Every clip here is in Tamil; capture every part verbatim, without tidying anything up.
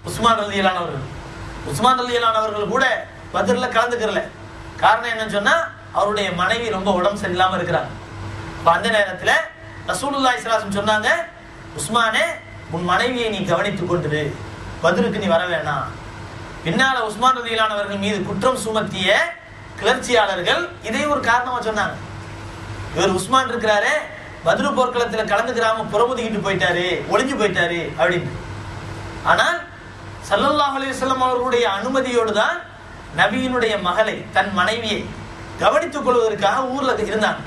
உஸ்மான் ரலியல்லாஹு அவர்கள். உஸ்மான் ரலியல்லாஹு அவர்கள் கூட பத்ர்ல கலந்துக்கறல. காரணம் என்னன்னு சொன்னா அவருடைய மனைவி ரொம்ப உடம்பு சரியில்லாம இருக்கிறாங்க. அப்ப அந்த நேரத்துல ரசூலுல்லாஹி ஸல்லல்லாஹு அலைஹி வஸல்லம் சொன்னாங்க, உஸ்மானே உன் மனைவியை நீ கவனித்துக் கொண்டிரு, பத்ருக்கு நீ வர வேணாம். பின்னால உஸ்மான் ரலியல்லாஹு அவர்கள் மீது குற்றம் சுமத்திய கிளர்ச்சியாளர்கள் இதை ஒரு காரணமா சொன்னாங்க. இவர் உஸ்மான் இருக்கிறாரே பத்ரு போர்க்களத்துல கலந்துக்கிறாம புறமுதுகிட்டு போயிட்டாரு, ஒளிஞ்சு போயிட்டாரு அப்படின்னு. ஆனால் ஸல்லல்லாஹு அலைஹி வஸல்லம் அவர்களுடைய அனுமதியோடு தான் நபியினுடைய மகளை, தன் மனைவியை கவனித்துக் கொள்வதற்காக ஊர்ல இருந்தாங்க.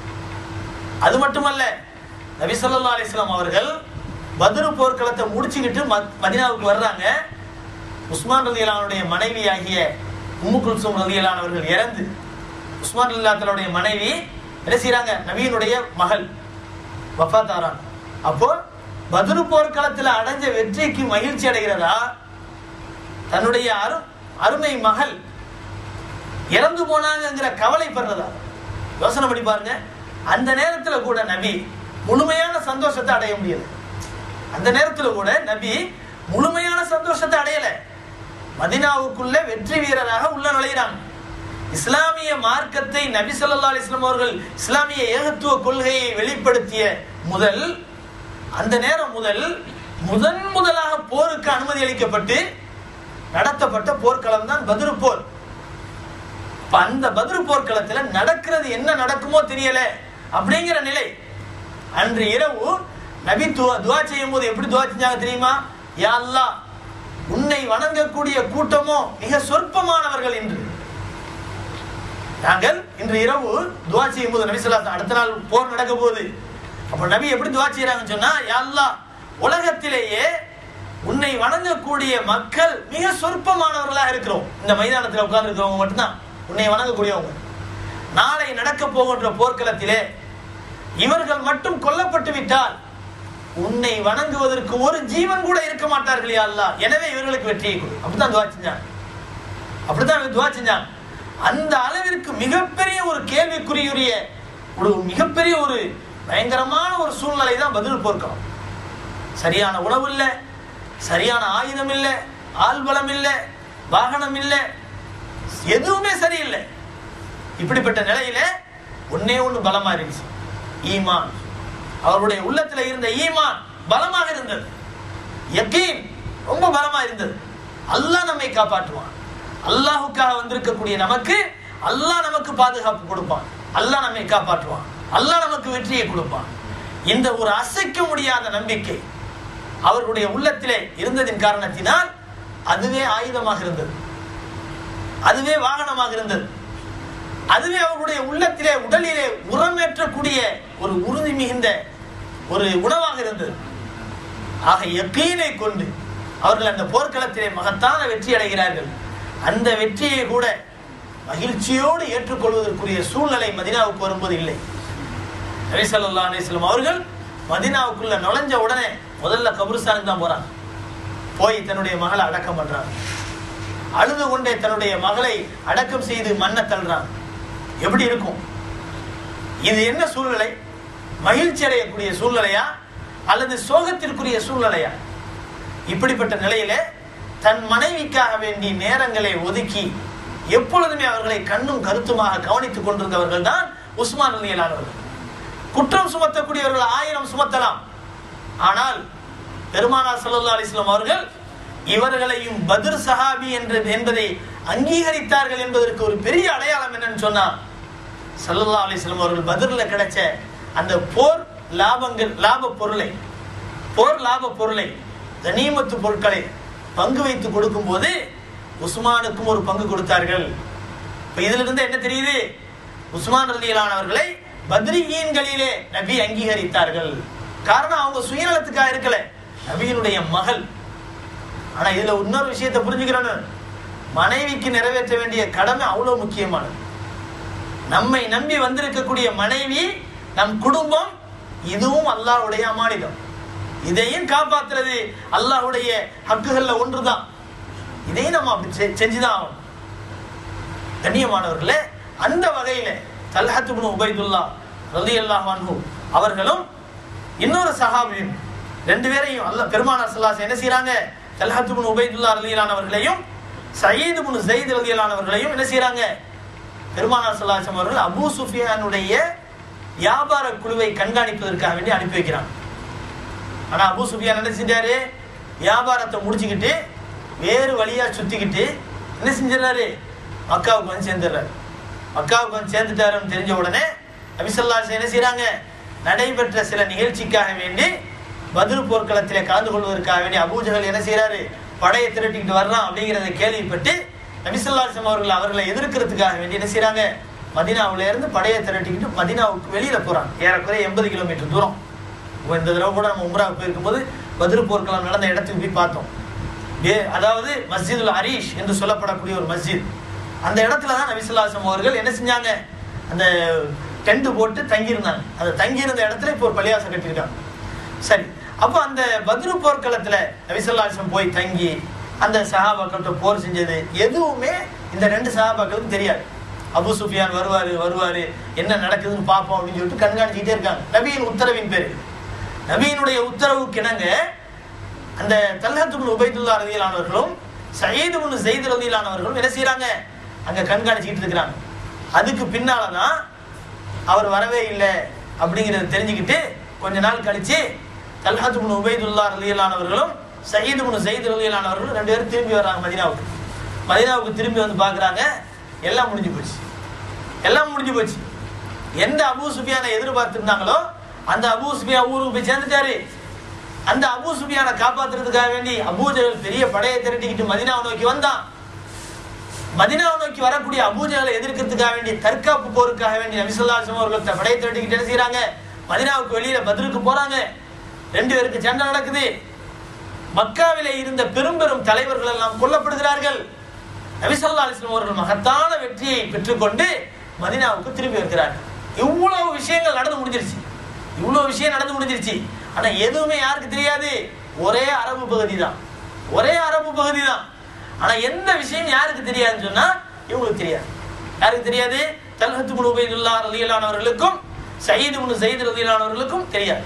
அது மட்டுமல்ல, நபி ஸல்லல்லாஹு அலைஹி வஸல்லம் அவர்கள் பத்ரு போர்க்களத்தை முடிச்சுக்கிட்டு மதீனாவுக்கு வர்றாங்க. உஸ்மான் ரலியல்லாஹு அன்ஹுடைய மனைவியாகிய உம்மு குல்சூம் ரலியல்லாஹு அவர்கள் இறந்து, உஸ்மான் ரலியல்லாஹு அன்ஹுடைய மனைவி என்ன செய்றாங்க, நபியினுடைய மகள் வஃபாத் ஆறாங்க. அப்போ பத்ரு போர்க்களத்தில் அடைஞ்ச வெற்றிக்கு மகிழ்ச்சி அடைகிறதா, தன்னுடைய அரு அருமை மகள் இறந்து போனாங்கிற கவலைப்படுறதா? யோசனை பண்ணி பாருங்க. அந்த நேரத்துல கூட நபி முழுமையான சந்தோஷத்தை அடைய முடியல. அந்த நேரத்துல கூட நபி முழுமையான சந்தோஷத்தை அடையல. மதீனாவுக்குள்ள வெற்றி வீரராக உள்ள நுழைகிறாங்க. இஸ்லாமிய மார்க்கத்தை நபி ஸல்லல்லாஹு அலைஹி வஸல்லம் அவர்கள் இஸ்லாமிய ஏகத்துவ கொள்கையை வெளிப்படுத்திய முதல் அந்த நேரம் முதல் முதன் முதலாக போருக்கு அனுமதி அளிக்கப்பட்டு நடத்தப்பட்ட போர்க்களம் தான் பத்ரு போர். அந்த பத்ரு போர்க்களத்துல நடக்கிறது என்ன நடக்குமோ தெரியல அப்படிங்கிற நிலை. அன்று இரவு நபி துவா செய்யும் போது எப்படி துவா செஞ்சாங்க தெரியுமா? யா அல்லாஹ், உன்னை வணங்கக்கூடிய கூட்டமோ மிக சொற்பமானவர்கள் என்று. நாங்கள் இன்று இரவு துவா செய்யும் போது நபி ஸல்லல்லாஹு அலைஹி வஸல்லம் அடுத்த நாள் போர் நடக்க போகுது. அப்ப நபி எப்படி துவா செய்யறாங்கன்னு சொன்னா, யா அல்லாஹ், உலகத்திலேயே உன்னை வணங்கக்கூடிய மக்கள் மிக சொற்பமானவர்களாக இருக்கிறோம். இந்த மைதானத்தில் உட்கார்ந்து இருக்கிறவங்க மட்டும்தான் உன்னை வணங்கக்கூடியவங்க. நாளை நடக்க போகின்ற போர்க்களத்திலே இவர்கள் மட்டும் கொல்லப்பட்டு விட்டால் உன்னை வணங்குவதற்கு ஒரு ஜீவன் கூட இருக்க மாட்டார்கள் யா அல்லாஹ், எனவே இவர்களுக்கு வெற்றியை கொடு. அப்படித்தான் துவா செஞ்சாங்க. அப்படித்தான் துவா செஞ்சாங்க. அந்த அளவிற்கு மிகப்பெரிய ஒரு கேள்விக்குறியுரிய ஒரு மிகப்பெரிய ஒரு பயங்கரமான ஒரு சூழ்நிலை தான் பத்ரு போர்க்களம். சரியான உணவு இல்லை, சரியான ஆயுதம் இல்லை, ஆள்பலம் இல்லை, வாகனம் இல்லை, எதுவுமே சரியில்லை. இப்படிப்பட்ட நிலையில ஒன்னே ஒண்ணு பலமா இருந்துச்சு, ஈமான். அவருடைய உள்ளத்துல இருந்த ஈமான் பலமாக இருந்தது. யகீன் ரொம்ப பலமா இருந்தது. அல்லாஹ் நம்மை காப்பாற்றுவான். அல்லாஹுக்காக வந்திருக்கக்கூடிய நமக்கு அல்லாஹ் நமக்கு பாதுகாப்பு கொடுப்பான். அல்லாஹ் நம்மை காப்பாற்றுவான். அல்லாஹ் நமக்கு வெற்றியை கொடுப்பான். இந்த ஒரு அசைக்க முடியாத நம்பிக்கை அவர்களுடைய உள்ளத்திலே இருந்ததின் காரணத்தினால் அதுவே ஆயுதமாக இருந்தது, அதுவே வாகனமாக இருந்தது, அதுவே அவர்களுடைய உள்ளத்திலே உடலிலே உரமேற்றக்கூடிய ஒரு உறுதி மிகுந்த ஒரு உணவாக இருந்தது. ஆக யகீனை கொண்டு அவர்கள் அந்த போர்க்களத்திலே மகத்தான வெற்றி அடைகிறார்கள். அந்த வெற்றியை கூட மகிழ்ச்சியோடு ஏற்றுக்கொள்வதற்குரிய சூழ்நிலை மதீனாவுக்கு வரும்போது இல்லை. நபி ஸல்லல்லாஹு அலைஹி வஸல்லம் அவர்கள் மதீனாவுக்குள்ள நுழைஞ்ச உடனே முதல்ல கபிரிஸ்தானுக்கு தான் போறாங்க. போய் தன்னுடைய மகளை அடக்கம் பண்றாங்க. அழுது கொண்டே தன்னுடைய மகளை அடக்கம் செய்து மண்ணை தள்ளுறாங்க. எப்படி இருக்கும் இது? என்ன சூழ்நிலை? மகிழ்ச்சி அடையக்கூடிய சூழ்நிலையா அல்லது சோகத்திற்குரிய சூழ்நிலையா? இப்படிப்பட்ட நிலையில தன் மனைவிக்காக வேண்டி நேரங்களை ஒதுக்கி எப்பொழுதுமே அவர்களை கண்ணும் கருத்துமாக கவனித்துக் கொண்டிருந்தவர்கள் தான் உஸ்மான் ரலியல்லாஹு அவர்கள். குற்றம் சுமத்தக்கூடியவர்கள் ஆயிரம் சுமத்தலாம், ஆனால் பெருமானார் ஸல்லல்லாஹு அலைஹி வஸல்லம் அவர்கள் இவர்களையும் பத்ர் சஹாபி என்று என்பதை அங்கீகரித்தார்கள் என்பதற்கு ஒரு பெரிய அடையாளம் என்னன்னு சொன்னா, ஸல்லல்லாஹு அலைஹி வஸல்லம் அவர்கள் பத்ர்ல கிடைச்ச அந்த போர் லாபங்கள் லாப பொருளை போர் லாப பொருளை கனிமத்து பொருட்களை பங்கு வைத்து கொடுக்கும் போது உஸ்மானுக்கும் ஒரு பங்கு கொடுத்தார்கள். இப்ப இதுல இருந்து என்ன தெரியுது? உஸ்மான் ரலியல்லாஹு அவர்களை பத்ரியீன்களிலே நபி அங்கீகரித்தார்கள். காரணம் அவங்க சுயநலத்துக்காக இருக்கல, நபியினுடைய மகள். ஆனா இதுல இன்னொரு விஷயத்தை புரிஞ்சுக்கிறோம், மனைவிக்கு நிறைவேற்ற வேண்டிய கடமை அவ்வளவு முக்கியமானது. நம்மை நம்பி வந்திருக்கக்கூடிய மனைவி, நம் குடும்பம், இதுவும் அல்லாஹ்வுடைய அமானிதம். இதையும் காப்பாற்றுறது அல்லாஹ்வுடைய ஹக்குகள்ல ஒன்றுதான். இதையும் நம்ம அப்படி செஞ்சுதான் ஆகணும். கண்ணியமானவர்களே, அந்த வகையில தல்ஹத் இப்னு உபைதுல்லாஹ் ரலியல்லாஹு அன்ஹு அவர்களும் இன்னொரு சஹாபியும் ரெண்டு பேரையும் அல்லாஹ் பெருமானார் ஸல்லல்லாஹு அலைஹி வஸல்லம் என்ன செய்றாங்க? தல்ஹத் இப்னு உபைதுல்லாஹ் ரலியல்லாஹு அவர்களையும் சயீத் இப்னு ஸைத் ரலியல்லாஹு அவர்களையும் என்ன செய்றாங்க? பெருமானார் ஸல்லல்லாஹு அலைஹி வஸல்லம் அவர்கள் அபூ சுஃபியானுடைய வியாபார குழுவை கண்காணிப்பதற்காக வேண்டி அனுப்பி வைக்கிறாங்க. ஆனா அபூ சுஃபியான் என்ன செஞ்சாரு? வியாபாரத்தை முடிச்சுக்கிட்டு வேறு வழியா சுத்திக்கிட்டு என்ன செஞ்சிடறாரு? மக்காவுக்கு வந்து சேர்ந்துடுறாரு. மக்காவுக்கு வந்து சேர்ந்துட்டாருன்னு தெரிஞ்ச உடனே நபி ஸல்லல்லாஹு அலைஹி வஸல்லம் என்ன செய்றாங்க? நடைபெற்ற சில நிகழ்ச்சிக்காக வேண்டி பத்ர் போர்க்களத்திலே கலந்து கொள்வதற்காக வேண்டி அபூஜஹல் என்ன செய்யறாரு? படையை திரட்டிக்கிட்டு வர்றான் அப்படிங்கிறத கேள்விப்பட்டு நபி ஸல்லல்லாஹு அலைஹி வஸல்லம் அவர்கள் அவர்களை எதிர்க்கிறதுக்காக வேண்டி என்ன செய்றாங்க? மதீனாவுல இருந்து படையை திரட்டிக்கிட்டு மதீனாவுக்கு வெளியில போறாங்க. ஏறக்குறைய எண்பது கிலோமீட்டர் தூரம். இந்த தடவை கூட நம்ம உம்ராவுக்கு போயிருக்கும் போது பத்ர் போர்க்களம் நடந்த இடத்துக்கு போய் பார்த்தோம். அதாவது மஸ்ஜிதுல் அரீஷ் என்று சொல்லப்படக்கூடிய ஒரு மஸ்ஜித். அந்த இடத்துல தான் நபி ஸல்லல்லாஹு அலைஹி வஸல்லம் அவர்கள் என்ன செஞ்சாங்க? அந்த டென்ட் போட்டு தங்கியிருந்தாங்க. அந்த தங்கியிருந்த இடத்துல இப்போ ஒரு பள்ளியாசம் கட்டியிருக்காங்க. சரி, அப்போ அந்த பத்ர் போர்க்களத்துல நபி ஸல்லல்லாஹு அலைஹி வஸல்லம் போய் தங்கி அந்த சஹாபாக்கள்கிட்ட போர் செஞ்சது எதுவுமே இந்த ரெண்டு சஹாபாக்களுக்கும் தெரியாது. அபூ சுஃபியான் வருவாரு வருவாரு என்ன நடக்குதுன்னு பார்ப்போம் அப்படின்னு சொல்லிட்டு கண்காணிச்சுக்கிட்டே இருக்காங்க. நபியின் உத்தரவின் பேரு, நபியினுடைய உத்தரவுக்கு இணங்க அந்த தல்ஹத் இப்னு உபைதுல்லாஹ் ரலியல்லாஹு அவர்களும் சயீத் இப்னு ஸைத் ரலியல்லாஹு அவர்களும் என்ன செய்றாங்க? அங்க கண்காணிச்சுக்கிட்டு இருக்கிறாங்க. அதுக்கு பின்னாலதான் அவர் வரவே இல்லை அப்படிங்கிறத தெரிஞ்சுக்கிட்டு கொஞ்ச நாள் கழிச்சு தல்ஹத் இப்னு உபைதுல்லாஹ் ரலியல்லாஹு அவர்களும் சயீத் இப்னு ஸைத் ரலியல்லாஹு அவர்களும் ரெண்டு பேரும் திரும்பி வர்றாங்க மதீனாவுக்கு. மதீனாவுக்கு திரும்பி வந்து பார்க்குறாங்க, எல்லாம் முடிஞ்சு போச்சு. எல்லாம் முடிஞ்சு போச்சு. எந்த அபூ சுஃபியானை எதிர்பார்த்திருந்தாங்களோ அந்த அபூ சுஃபியான் ஊருக்கு போய் சேர்ந்துட்டாரு. அந்த அபூ சுஃபியானை காப்பாத்துறதுக்காக வேண்டி அபூஜஹல் பெரிய படையை திரட்டிக்கிட்டு மதீனாவை நோக்கி வந்தான். மதீனாவை நோக்கி வரக்கூடிய அபூஜஹலை எதிர்க்கிறதுக்காக வேண்டி தற்காப்பு போருக்காக வேண்டி நபி ஸல்லல்லாஹு அலைஹி வஸல்லம் அவர்கள் படையை திரட்டிக்கிட்டு என்ன செய்றாங்க? மதீனாவுக்கு வெளியில பத்ருக்கு போறாங்க. ரெண்டு பேருக்கு சண்டை நடக்குது. மக்காவிலே இருந்த பெரும் பெரும் தலைவர்கள் எல்லாம் கொல்லப்படுகிறார்கள். நபி ஸல்லல்லாஹு அலைஹி வஸல்லம் அவர்கள் மகத்தான வெற்றியை பெற்றுக்கொண்டு மதீனாவுக்கு திரும்பி வருகிறார்கள். இவ்வளவு விஷயங்கள் நடந்து முடிஞ்சிருச்சு. இவ்வளவு விஷயம் நடந்து முடிஞ்சிருச்சு. ஆனா எதுவுமே யாருக்கு தெரியாது? ஒரே அரபு பகுதி தான். ஒரே அரபு பகுதி தான். ஆனா எந்த விஷயம் யாருக்கு தெரியாதுன்னு சொன்னா இவங்களுக்கு தெரியாது. யாருக்கு தெரியாது? தல்ஹத் இப்னு உபைதுல்லாஹ் ரலியல்லாஹு அவர்களுக்கும் சயீத் இப்னு ஸைத் ரலியல்லாஹு அவர்களுக்கும் தெரியாது.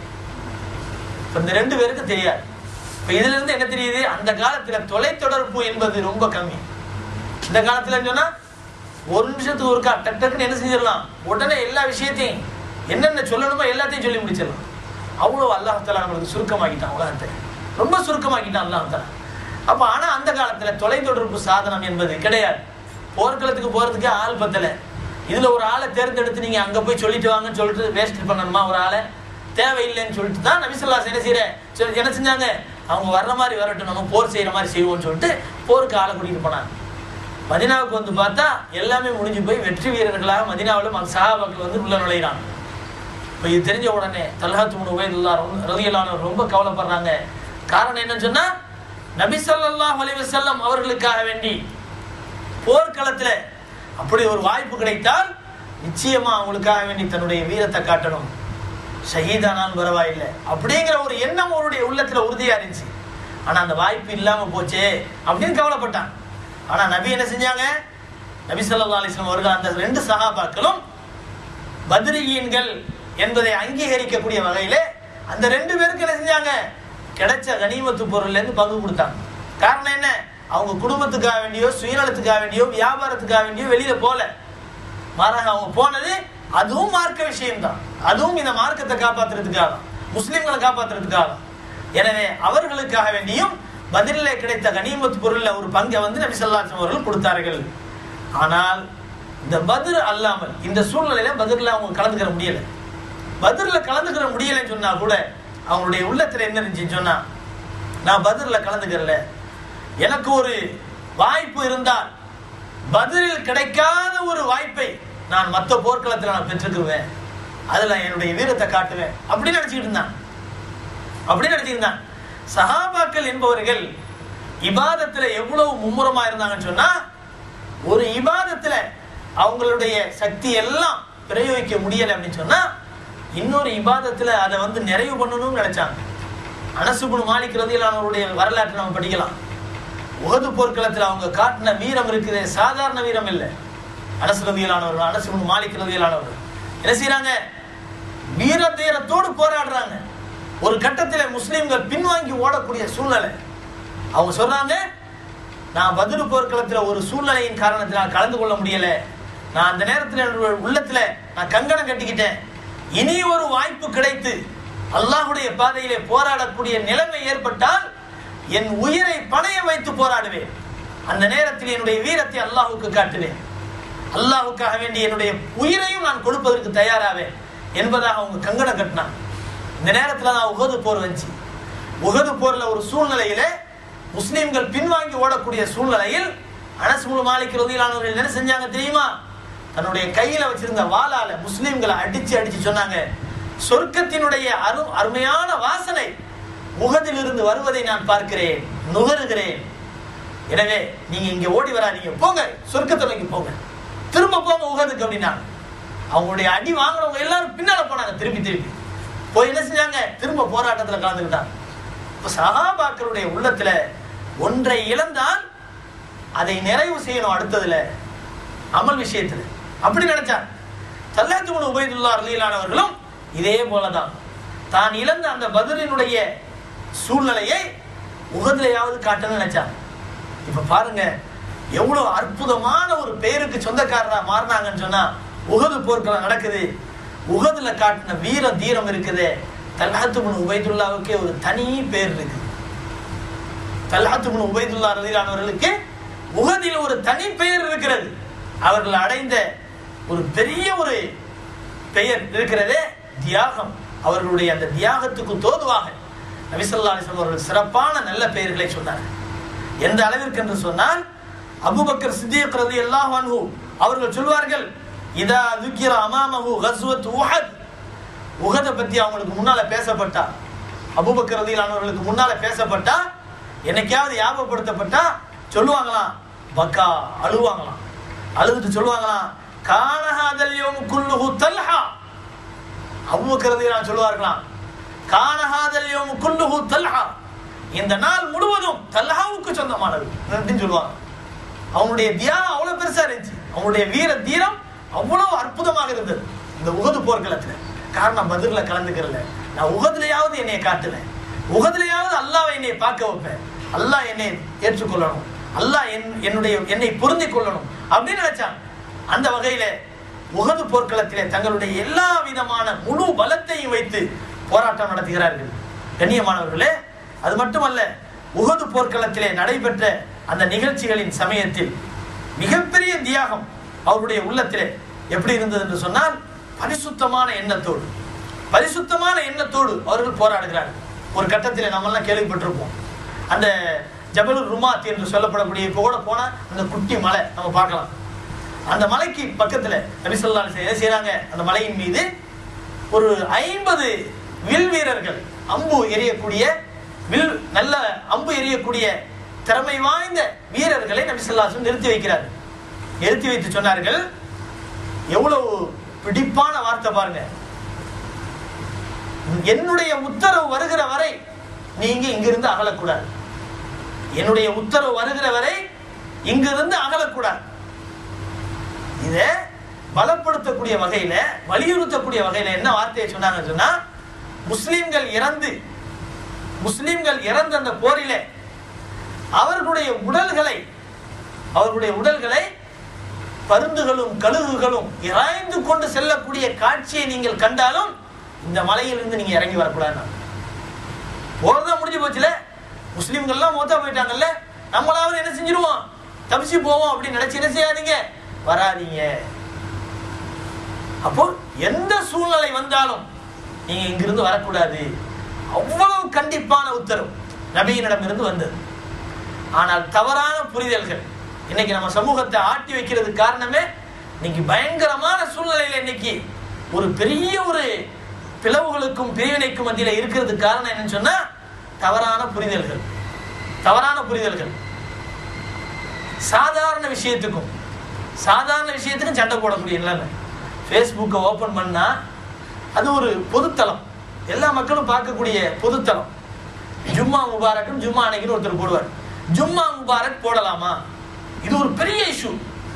இந்த ரெண்டு பேருக்கு தெரியாது. இப்ப இதுல இருந்து என்ன தெரியுது? அந்த காலத்துல தொலைத்தொடர்பு என்பது ரொம்ப கம்மி. இந்த காலத்துல சொன்னா ஒரு நிமிஷத்துக்கு ஒருக்கா டக் டக்குன்னு என்ன செஞ்சிடலாம்? உடனே எல்லா விஷயத்தையும் என்னென்ன சொல்லணுமோ எல்லாத்தையும் சொல்லி முடிச்சிடலாம். அவ்வளவு அல்லாஹ் தஆலா நம்மளுக்கு சுருக்கமாக்கிட்டான். உலகத்தை ரொம்ப சுருக்கமாக்கிட்டான் அல்லாஹ் தஆலா. அப்ப ஆனா அந்த காலத்துல தொலைத்தொடர்பு சாதனம் என்பது கிடையாது. போர்க்களத்துக்கு போறதுக்கு ஆள் பத்தல. இதுல ஒரு ஆளை தேர்ந்தெடுத்து நீங்க அங்க போய் சொல்லிட்டு வாங்கன்னு சொல்லிட்டு வேஸ்ட் பண்ணணுமா? ஒரு ஆளை தேவையில்லைன்னு சொல்லிட்டு தான் நபி ஸல்லல்லாஹு அலைஹி வஸல்லம் என்ன செய்யற என்ன செஞ்சாங்க? அவங்க வர்ற மாதிரி வரட்டும், நம்ம போர் செய்யற மாதிரி செய்வோம்னு சொல்லிட்டு போருக்கு ஆளை கூட்டிட்டு போனாங்க. மதீனாவுக்கு வந்து பார்த்தா எல்லாமே முடிஞ்சு போய் வெற்றி வீரர்களாக மதீனாவில் சஹாபாக்கள் வந்து உள்ள நுழைகிறாங்க. இப்போ இது தெரிஞ்ச உடனே தல்ஹத் இப்னு உபைதுல்லாஹ் ரலியல்லாஹு அன்ஹு ரொம்ப கவலைப்படுறாங்க. காரணம் என்னன்னு சொன்னா நபி ஸல்லல்லாஹு அலைஹி வஸல்லம் அவர்களுக்காக வேண்டி போர்க்களத்துல அப்படி ஒரு வாய்ப்பு கிடைத்தால் நிச்சயமா அவங்களுக்காக வேண்டி தன்னுடைய வீரத்தை காட்டணும். ஷஹீதானான் பரவாயில்லை அப்படிங்கிற ஒரு எண்ணம் அவருடைய உள்ளத்துல உறுதியா இருந்துச்சு. ஆனா அந்த வாய்ப்பு இல்லாம போச்சே அப்படின்னு கவலைப்பட்டான். ஆனா நபி என்ன செஞ்சாங்க? நபி ஸல்லல்லாஹு அலைஹி வஸல்லம் அவர்கள் அந்த ரெண்டு சஹாபாக்களும் பத்ரியீன்கள் என்பதை அங்கீகரிக்கக்கூடிய வகையில அந்த ரெண்டு பேருக்கு என்ன செஞ்சாங்க? கிடைச்ச கனிமத்து பொருள்ல இருந்து பங்கு கொடுத்தாங்க. காரணம் என்ன? அவங்க குடும்பத்துக்காக வேண்டியோ சுயநலத்துக்காக வேண்டியோ வியாபாரத்துக்காக வேண்டியோ வெளியில போல. மாறாக அவங்க போனது அதுவும் மார்க்க விஷயம்தான். அதுவும் இந்த மார்க்கத்தை காப்பாற்றுறதுக்காக, முஸ்லிம்களை காப்பாற்றுறதுக்காக. எனவே அவர்களுக்காக வேண்டியும் பதிலே கிடைத்த கனிமத்து பொருள்ல ஒரு பங்கை வந்து நபி ஸல்லல்லாஹு அலைஹி வஸல்லம் அவர்கள் கொடுத்தார்கள். ஆனால் இந்த பத்ர் அல்லாமல் இந்த சூழ்நிலையில பத்ர்ல அவங்க கலந்துக்கிற முடியல. பத்ர்ல கலந்துக்கிற முடியலன்னு சொன்னா கூட அவங்களுடைய உள்ளத்துல என்ன இருந்துச்சுன்னு சொன்னா, நான் பத்ர்ல கலந்துக்கிறல, எனக்கு ஒரு வாய்ப்பு இருந்தால் பத்ரில் கிடைக்காத ஒரு வாய்ப்பை நான் மற்ற போர்க்களத்தில் நான் பெற்றுக்குவேன், அதுல என்னுடைய வீரத்தை காட்டுவேன் அப்படின்னு நினைச்சுக்கிட்டு இருந்தான். அப்படின்னு நினைச்சுக்கிட்டு இருந்தான். சஹாபாக்கள் என்பவர்கள் இபாதத்துல எவ்வளவு மும்முரமா இருந்தாங்கன்னு சொன்னா, ஒரு இபாதத்துல அவங்களுடைய சக்தி எல்லாம் பிரயோகிக்க முடியல அப்படின்னு சொன்னா இன்னொரு இபாதத்துல அதை வந்து நிறைவு பண்ணணும்னு நினைச்சாங்க. அனஸ் இப்னு மாலிக் ரலியல்லாஹு அன்ஹுடைய வரலாற்றை நம்ம படிக்கலாம். உஹது போர்க்களத்துல அவங்க காட்டின வீரம் இருக்குது, சாதாரண வீரம் இல்லை. அனஸ் ரலியல்லாஹு அன்ஹு அனஸ் இப்னு மாலிக் ரலியல்லாஹு அன்ஹு என்ன செய்யறாங்க? வீர தீரத்தோடு போராடுறாங்க. ஒரு கட்டத்தில் முஸ்லிம்கள் பின்வாங்கி ஓடக்கூடிய சூழ்நிலை. அவங்க சொல்றாங்க, நான் பத்ர் போர்க்களத்துல ஒரு சூழ்நிலையின் காரணத்தினால் கலந்து கொள்ள முடியல. நான் அந்த நேரத்தில் உள்ளத்துல நான் கங்கணம் கட்டிக்கிட்டேன். இனி ஒரு வாய்ப்பு கிடைத்து அல்லாஹ்வுடைய பாதையிலே போராடக்கூடிய நிலைமை ஏற்பட்டால் என் உயிரை பணைய வைத்து போராடுவேன். அந்த நேரத்தில் என்னுடைய வீரத்தை அல்லாஹ்வுக்கு காட்டுவேன். அல்லாஹ்வுக்காக வேண்டி என்னுடைய உயிரையும் நான் கொடுப்பதற்கு தயாராவேன் என்பதாக அவங்க கங்கணம் கட்டினாங்க. இந்த நேரத்தில் தான் உஹது போர் வந்துச்சு. உஹது போர்ல ஒரு சூழ்நிலையில முஸ்லிம்கள் பின்வாங்கி ஓடக்கூடிய சூழ்நிலையில் அனஸ் இப்னு மாலிக் ரலியல்லாஹு அன்ஹு என்ன செஞ்சாங்க தெரியுமா? தன்னுடைய கையில வச்சிருந்த வாளால முஸ்லிம்களை அடிச்சு அடிச்சு சொன்னாங்க, சொர்க்கத்தினுடைய அரு அருமையான வாசனை உஹதில் இருந்து வருவதை நான் பார்க்கிறேன், நுகருகிறேன். எனவே நீங்க இங்க ஓடி வராதீங்க, போங்க சொர்க்கத்தை நோக்கி போங்க, திரும்ப போங்க உஹதுக்கு அப்படின்னா. அவங்களுடைய அடி வாங்குறவங்க எல்லாரும் பின்னால போனாங்க. திருப்பி திருப்பி போய் என்ன செஞ்சாங்க? திரும்ப போராட்டத்துல கலந்துக்கிட்டாங்க. இப்ப சஹாபாக்களுடைய உள்ளத்துல ஒன்றை இழந்தால் அதை நிறைவு செய்யணும் அடுத்ததுல அமல் விஷயத்துல. அப்படி நினைச்சாங்க. தல்ஹத் இப்னு உபைதுல்லாஹ் ரலியல்லாஹு அவர்களும் இதே போலதான் தான் இழந்த அந்த பத்ரினுடைய சூழ்நிலையை உஹதுலயாவது காட்டணும்னு நினைச்சாங்க. இப்ப பாருங்க எவ்வளவு அற்புதமான ஒரு பெயருக்கு சொந்தக்காரரா மாறினாங்கன்னு சொன்னா, உஹது போர்க்களம் நடக்குது, உஹதுல காட்டின வீர தீரம் இருக்குது. தல்ஹத் இப்னு உபைதுல்லாஹ்வுக்கே ஒரு தனி பெயர் இருக்கு. தல்ஹத் இப்னு உபைதுல்லாஹ் ரலியல்லாஹு அவர்களுக்கு உஹதில் ஒரு தனி பெயர் இருக்கிறது. அவர்கள் அடைந்த ஒரு பெரிய ஒரு பெயர் இருக்கிறதே தியாகம். அவர்களுடைய அந்த தியாகத்துக்கு தோதுவாக நபி ஸல்லல்லாஹு அலைஹி வஸல்லம் அவர்கள் சிறப்பான நல்ல பெயர்களை சொன்னார்கள். எந்த அளவிற்கு என்று சொன்னால், அபூபக்கர் சித்திக் ரலியல்லாஹு அன்ஹு அவர்கள் சொல்வார்கள், இதா ذكر امامه غزوه احد, உஹதை பத்தி அவங்களுக்கு முன்னால பேசப்பட்டா, அபூபக்கர் ரலியல்லாஹு அன்ஹு அவர்களுக்கு முன்னால பேசப்பட்டா, என்னைக்காவது ஞாபகப்படுத்தப்பட்டா சொல்லுவாங்களாம், பக்கா அழுவாங்களாம். அழுதுட்டு சொல்லுவாங்களாம், கான ஹாதல் யௌம் குல்லுஹு தல்ஹா. அபூபக்கர் ரலியல்லாஹு அன்ஹு சொல்வார்களாம், கான ஹாதல் யௌம் குல்லுஹு தல்ஹா, இந்த நாள் முழுவதும் தல்ஹாவுக்கு சொந்தமானது அப்படின்னு சொல்லுவாங்க. அவங்களுடைய தியாகம் அவ்வளவு பெருசா இருந்துச்சு. அவங்களுடைய வீர தீரம் அவ்வளவு அற்புதமாக இருந்தது இந்த உஹது போர்க்களத்துல. காரணம் பத்ர்ல கலந்துக்கிறல, நான் உஹதுலயாவது என்னை காட்டுவேன், உஹதுலயாவது அல்லாஹ் என்னை பார்க்க வைப்பேன், அல்லாஹ் என்னை ஏற்றுக்கொள்ளணும், அல்லாஹ் என்னுடைய என்னை பொருந்தி கொள்ளணும் அப்படின்னு நினைச்சாங்க. அந்த வகையில உஹது போர்க்களத்திலே தங்களுடைய எல்லா விதமான முழு பலத்தையும் வைத்து போராட்டம் நடத்துகிறார்கள். கண்ணியமானவர்களே, அது மட்டுமல்ல, உஹது போர்க்களத்திலே நடைபெற்ற அந்த நிகழ்ச்சிகளின் சமயத்தில் மிகப்பெரிய தியாகம் அவருடைய உள்ளத்திலே எப்படி இருந்தது என்று சொன்னால், பரிசுத்தமான எண்ணத்தோடு பரிசுத்தமான எண்ணத்தோடு அவர்கள் போராடுகிறார்கள். ஒரு கட்டத்தில் நம்ம எல்லாம் கேள்விப்பட்டிருப்போம், அந்த ஜபலுர் ருமாத் என்று சொல்லப்படக்கூடிய இப்போ கூட போன அந்த குட்டி மலை நம்ம பார்க்கலாம். அந்த மலைக்கு பக்கத்துல நபி ஸல்லல்லாஹு அலைஹி வஸல்லம் செய்றாங்க, அந்த மலையின் மீது ஒரு ஐம்பது வில் வீரர்கள், அம்பு எறியக்கூடிய வில் நல்ல அம்பு எறியக்கூடிய திறமை வாய்ந்த வீரர்களை நபி ஸல்லல்லாஹு அலைஹி வஸல்லம் நிறுத்தி வைக்கிறார். நிறுத்தி வைத்து சொன்னார்கள், எவ்வளவு பிடிப்பான வார்த்தை பாருங்க, என்னுடைய உத்தரவு வருகிற வரை நீங்க இங்கிருந்து அகலக்கூடாது, என்னுடைய உத்தரவு வருகிற வரை இங்கிருந்து அகலக்கூடாது. இத பலப்படுத்தக்கூடிய வகையில, வலியுறுத்தக்கூடிய வகையில என்ன வார்த்தையை சொன்னாங்க சொன்னா, முஸ்லிம்கள் இறந்து முஸ்லிம்கள் இறந்த அந்த போரிலே அவர்களுடைய உடல்களை அவர்களுடைய உடல்களை பருந்துகளும் கழுகுகளும் இறைந்து கொண்டு செல்லக்கூடிய காட்சியை நீங்கள் கண்டாலும் இந்த மலையிலிருந்து நீங்க இறங்கி வரக்கூடாது. போறதான் முடிஞ்சு போச்சுல, முஸ்லிம்கள்லாம் மொத்தா போயிட்டாங்கல்ல, நம்மளாவது என்ன செஞ்சிருவோம், தப்பிச்சு போவோம் அப்படின்னு நினைச்சு என்ன செய்யாதீங்க, வராதீங்க. அப்போ எந்த சூழ்நிலை வந்தாலும் நீங்க இங்கிருந்து வரக்கூடாது. அவ்வளவு கண்டிப்பான உத்தரவு நபியினிடம் இருந்து வந்தது. ஆனால் தவறான புரிதல்கள் இன்னைக்கு நம்ம சமூகத்தை ஆட்டி வைக்கிறது காரணமே, இன்னைக்கு பயங்கரமான சூழ்நிலையில இன்னைக்கு ஒரு பெரிய ஒரு பிளவுகளுக்கும் பிரிவினைக்கும் மத்தியில இருக்கிறது காரணம் என்னன்னு சொன்னா, தவறான புரிதல்கள். தவறான புரிதல்கள் சாதாரண விஷயத்துக்கும் சாதாரண விஷயத்துக்கும் சண்டை போடக்கூடிய நிலைமை. ஃபேஸ்புக்கை ஓபன் பண்ணா அது ஒரு பொதுத்தளம், எல்லா மக்களும் பார்க்கக்கூடிய பொதுத்தளம். ஜும்மா முபாரக்கும் ஜும்மா அன்னைக்குன்னு ஒருத்தர் போடுவார், ஜும்மா முபாரக் போடலாமா? இது ஒரு பெரிய இஷ்யூ.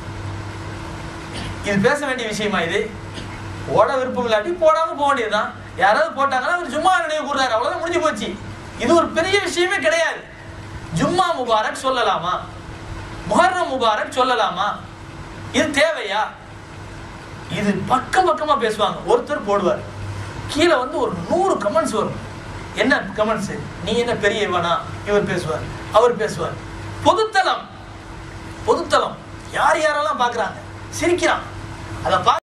இது பேச வேண்டிய விஷயமா? இது போட விருப்பம் இல்லாட்டி போடாம போக வேண்டியதுதான். யாராவது போட்டாங்கன்னா அவர் ஜும்மா நினைவு கூறாரு, அவ்வளவுதான், முடிஞ்சு போச்சு. இது ஒரு பெரிய விஷயமே கிடையாது. ஜும்மா முபாரக் சொல்லலாமா, முஹர்ரம் முபாரக் சொல்லலாமா, இது தேவையா? இது பக்கம் பக்கமா பேசுவாங்க. ஒருத்தர் போடுவார், கீழே வந்து ஒரு நூறு கமெண்ட்ஸ் வரும். என்ன கமெண்ட்ஸ்? நீ என்ன பெரியவனா? இவர் பேசுவார், அவர் பேசுவார். பொதுத்தளம், பொதுத்தளம் யார் யாரெல்லாம் பாக்குறாங்க, சிரிக்கிறான். அதை